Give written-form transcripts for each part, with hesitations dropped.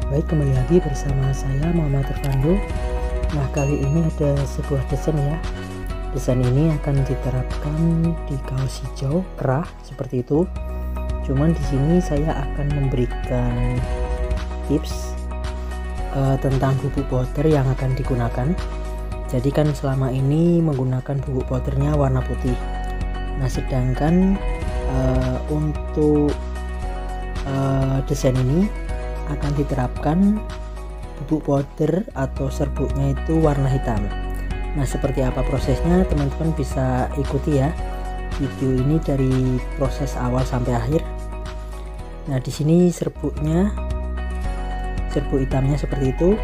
Baik, kembali lagi bersama saya Muhammad Irfando. Nah, kali ini ada sebuah desain ya. Desain ini akan diterapkan di kaos hijau kerah seperti itu. Cuman di sini saya akan memberikan tips tentang bubuk powder yang akan digunakan. Jadi kan selama ini menggunakan bubuk powdernya warna putih. Nah, sedangkan untuk desain ini akan diterapkan bubuk powder atau serbuknya itu warna hitam. Nah, seperti apa prosesnya teman-teman bisa ikuti ya video ini dari proses awal sampai akhir. Nah, di sini serbuk hitamnya seperti itu.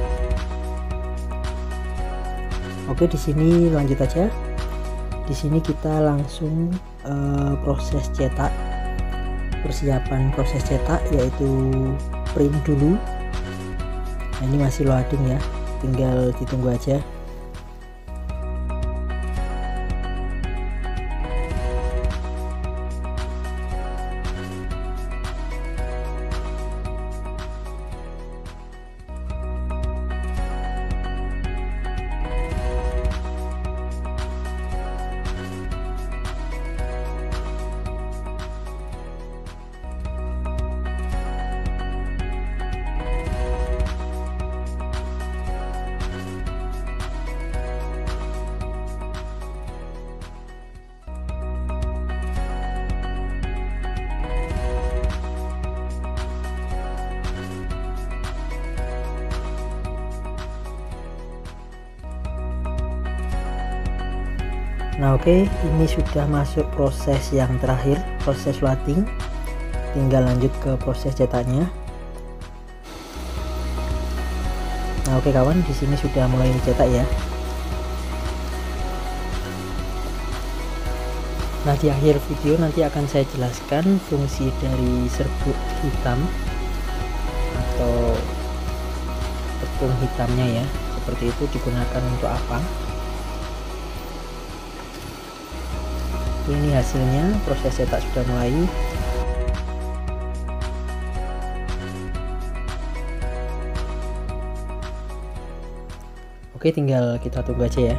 Oke, di sini lanjut aja. Di sini kita langsung proses cetak. Persiapan proses cetak yaitu print dulu. Nah, ini masih loading ya, tinggal ditunggu aja. Nah, oke, ini sudah masuk proses yang terakhir, proses loading. Tinggal lanjut ke proses cetaknya. Nah, oke kawan, di sini sudah mulai dicetak ya. Nah, di akhir video nanti akan saya jelaskan fungsi dari serbuk hitam atau tepung hitamnya ya. Seperti itu digunakan untuk apa? Ini hasilnya, proses cetak sudah mulai. Oke, tinggal kita tunggu aja ya.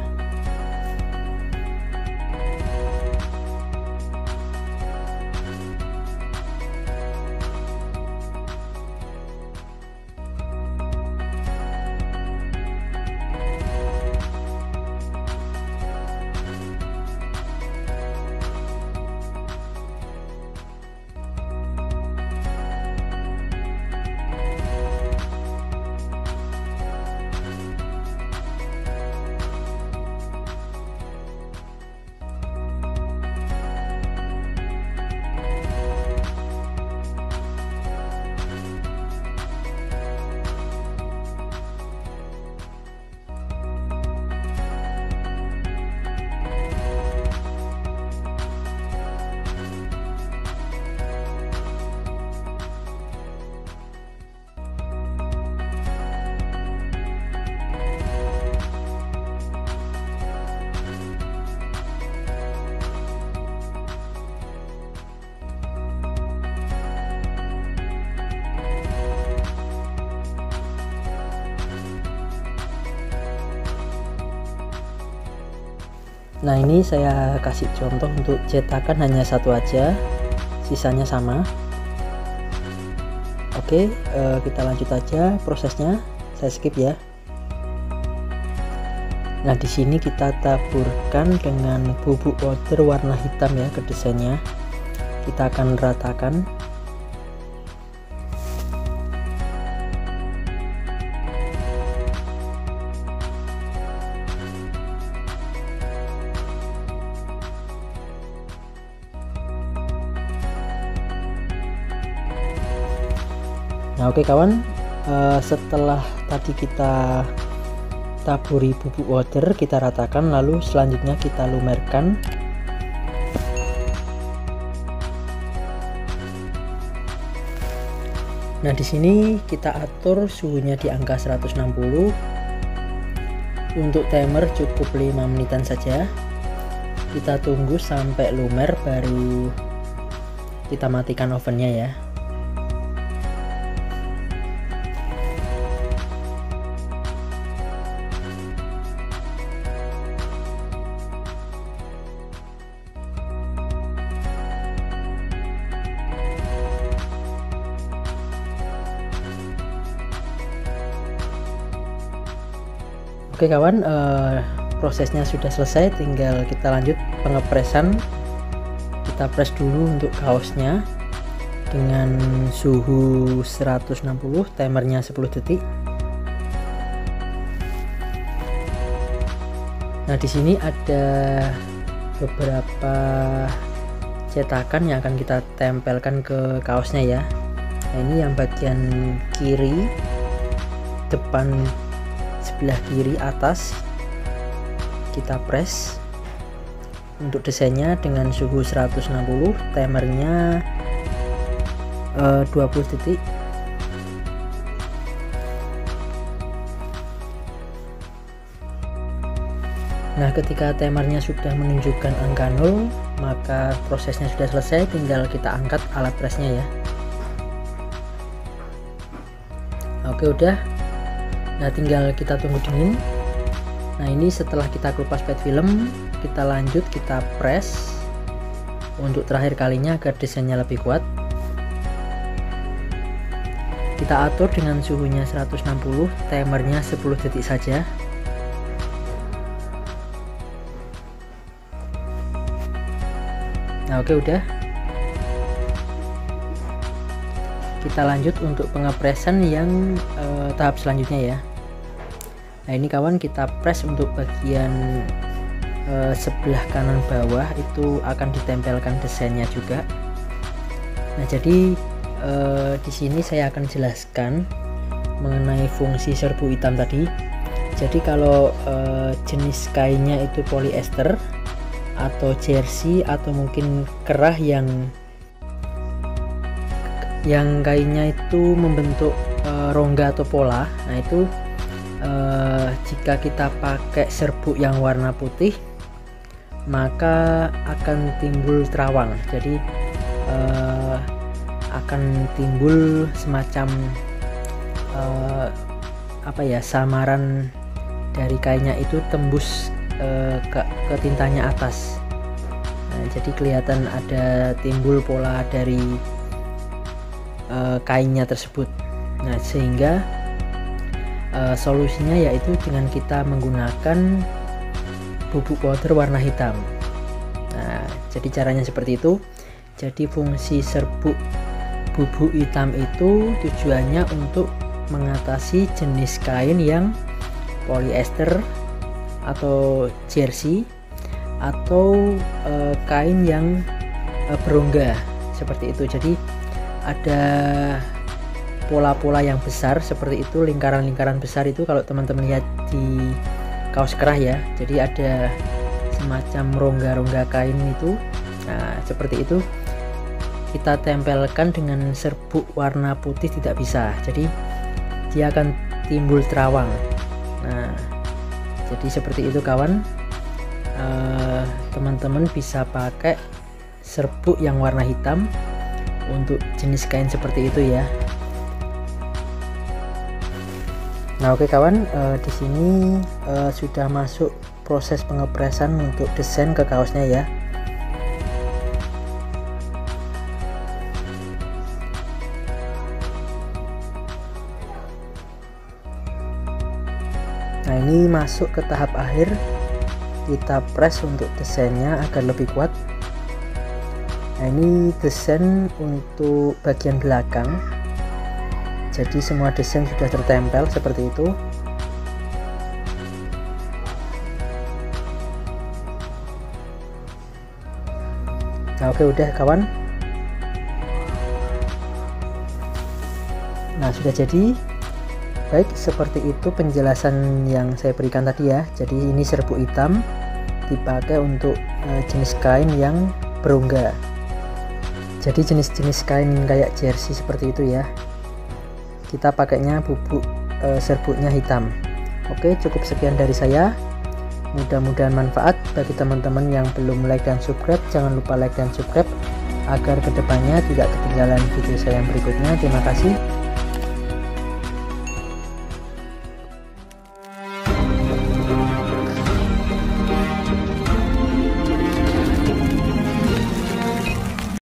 Nah, ini saya kasih contoh untuk cetakan hanya satu aja, sisanya sama. Oke, kita lanjut aja prosesnya. Saya skip ya. Nah, di sini kita taburkan dengan bubuk powder warna hitam ya ke desainnya. Kita akan ratakan. Nah, oke kawan, setelah tadi kita taburi bubuk powder, kita ratakan, lalu selanjutnya kita lumerkan. Nah, di sini kita atur suhunya di angka 160. Untuk timer cukup 5 menitan saja. Kita tunggu sampai lumer baru kita matikan ovennya ya. Oke kawan, prosesnya sudah selesai, tinggal kita lanjut pengepresan. Kita press dulu untuk kaosnya dengan suhu 160, timernya 10 detik. Nah, di sini ada beberapa cetakan yang akan kita tempelkan ke kaosnya ya. Nah, ini yang bagian kiri, depan sebelah kiri atas kita press. Untuk desainnya dengan suhu 160, timernya 20 detik. Nah, ketika timernya sudah menunjukkan angka 0, maka prosesnya sudah selesai, tinggal kita angkat alat pressnya ya. Oke, udah. Nah, tinggal kita tunggu dingin. Nah, ini setelah kita kelupas pet film, kita lanjut, kita press untuk terakhir kalinya agar desainnya lebih kuat. Kita atur dengan suhunya 160, timernya 10 detik saja. Nah, oke, udah. Kita lanjut untuk pengepresan yang tahap selanjutnya ya. Nah, ini kawan, kita press untuk bagian sebelah kanan bawah itu akan ditempelkan desainnya juga. Nah, jadi di sini saya akan jelaskan mengenai fungsi serbu hitam tadi. Jadi kalau jenis kainnya itu polyester atau jersey atau mungkin kerah yang kainnya itu membentuk rongga atau pola, nah itu jika kita pakai serbuk yang warna putih maka akan timbul terawang. Jadi akan timbul semacam samaran dari kainnya itu tembus ke tintanya atas. Nah, jadi kelihatan ada timbul pola dari kainnya tersebut. Nah, sehingga solusinya yaitu dengan kita menggunakan bubuk powder warna hitam. Nah, jadi caranya seperti itu. Jadi fungsi serbuk bubuk hitam itu tujuannya untuk mengatasi jenis kain yang polyester atau jersey atau kain yang berongga seperti itu. Jadi ada pola-pola yang besar seperti itu, lingkaran-lingkaran besar itu kalau teman-teman lihat di kaos kerah ya. Jadi ada semacam rongga-rongga kain itu. Nah, seperti itu. Kita tempelkan dengan serbuk warna putih tidak bisa. Jadi dia akan timbul terawang. Nah, jadi seperti itu kawan. Teman-teman bisa pakai serbuk yang warna hitam untuk jenis kain seperti itu ya. Nah, oke kawan, di sini sudah masuk proses pengepresan untuk desain ke kaosnya ya. Nah, ini masuk ke tahap akhir. Kita press untuk desainnya agar lebih kuat. Nah, ini desain untuk bagian belakang. Jadi semua desain sudah tertempel seperti itu. Nah, oke, udah kawan. Nah, sudah jadi. Baik, seperti itu penjelasan yang saya berikan tadi ya. Jadi ini serbuk hitam dipakai untuk jenis kain yang berongga. Jadi jenis-jenis kain kayak jersey seperti itu ya. Kita pakainya bubuk serbuknya hitam. Oke, cukup sekian dari saya. Mudah-mudahan manfaat bagi teman-teman yang belum like dan subscribe. Jangan lupa like dan subscribe agar kedepannya tidak ketinggalan video saya yang berikutnya. Terima kasih.